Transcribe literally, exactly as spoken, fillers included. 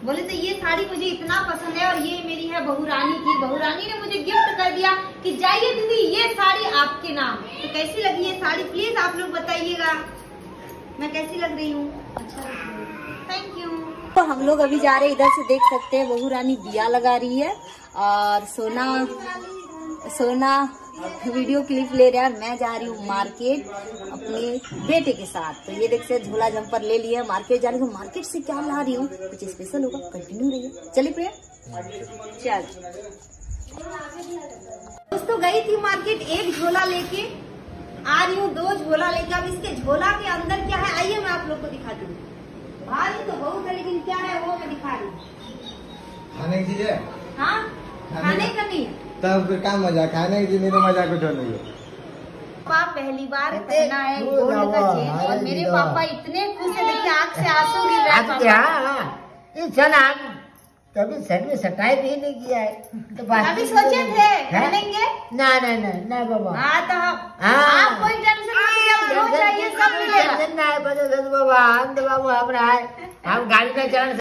बोले तो ये साड़ी मुझे इतना पसंद है और ये मेरी है बहू रानी की। बहू रानी ने मुझे गिफ्ट कर दिया कि जाइए दीदी ये साड़ी आपके नाम। तो कैसी लगी ये साड़ी प्लीज आप लोग बताइएगा, मैं कैसी लग रही हूँ? अच्छा लग रही है, थैंक यू। तो हम लोग अभी जा रहे हैं, इधर से देख सकते हैं बहू रानी दिया लगा रही है और सोना सोना वीडियो क्लिप ले रहा है। मैं जा रही हूँ मार्केट अपने बेटे के साथ। तो ये देख सकते झोला जम्पर ले लिया, मार्केट जा रही हूँ। मार्केट से क्या ला रही हूँ कुछ स्पेशल होगा, कंटिन्यू रहिए। चलिए प्रिया चल। दोस्तों गई थी मार्केट, एक झोला लेके आ रही हूँ, दो झोला लेके। अब इसके झोला के अंदर क्या है आइए मैं आप लोग को दिखा दूँ। भारी तो बहुत है लेकिन क्या है वो मैं दिखा रही हूँ। खाने की चीज है? हाँ खाने का नहीं है तब फिर क्या मजा, खाने की चीज नहीं तो मजा कुछ नहीं है। पापा पहली बार पहना है गोल्ड का चेन और मेरे पापा इतने खुश है, देखिए आँख से आंसू गिर रहा है। चला कभी सर में सटाई भी नहीं किया है तो अभी सोचे थे पहनेंगे ना ना ना ना बाबा। हाँ तो आप कोई टेंशन मत लीजिए, जो चाहिए सब मिलेगा। बाबा हम तो बाबू हमारा हम गाड़ी में चलन